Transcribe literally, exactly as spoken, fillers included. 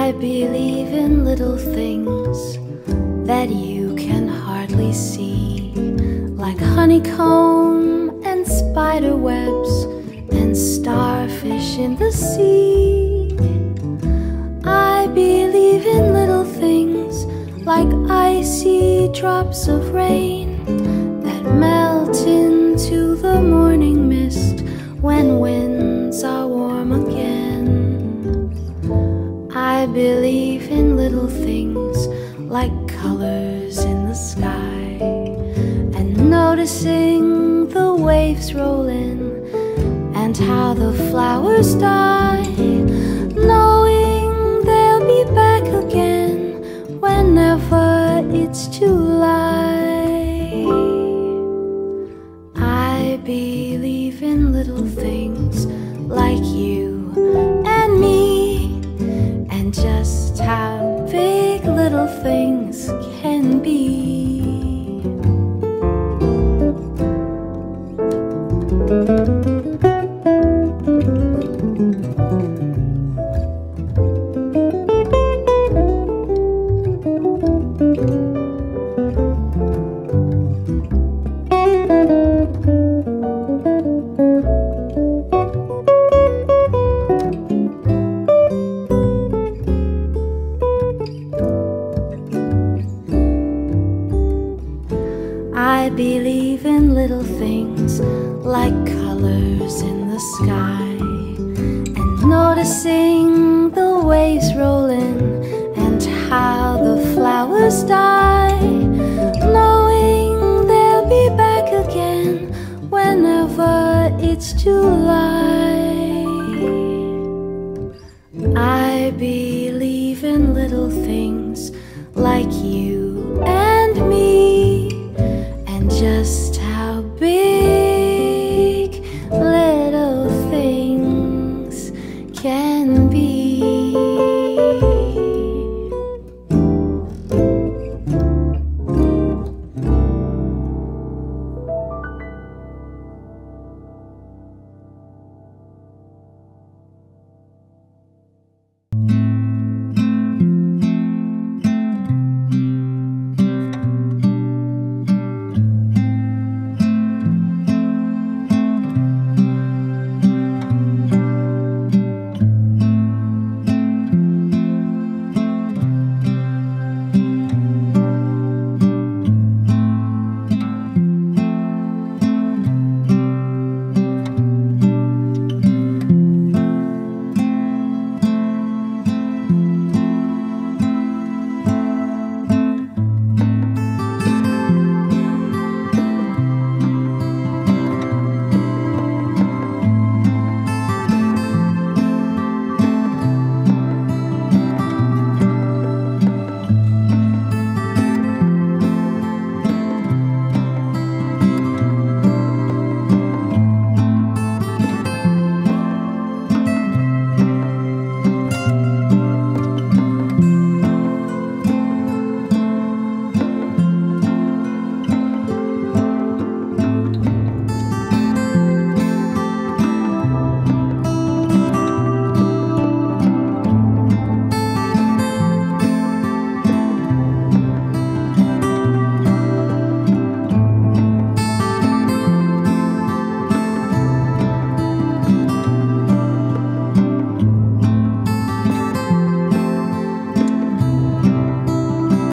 I believe in little things that you can hardly see, like honeycomb and spider webs and starfish in the sea. I believe in little things like icy drops of rain that melt into the morning mist when winds are warm again. I believe in little things like colors in the sky and noticing the waves roll in and how the flowers die, knowing they'll be back again whenever it's July. I believe in little things like you and me, and just how big little things can be. I believe in little things like colors in the sky and noticing the waves roll in and how the flowers die, knowing they'll be back again whenever it's July. I believe in little things like you and me, and just how big little things can be.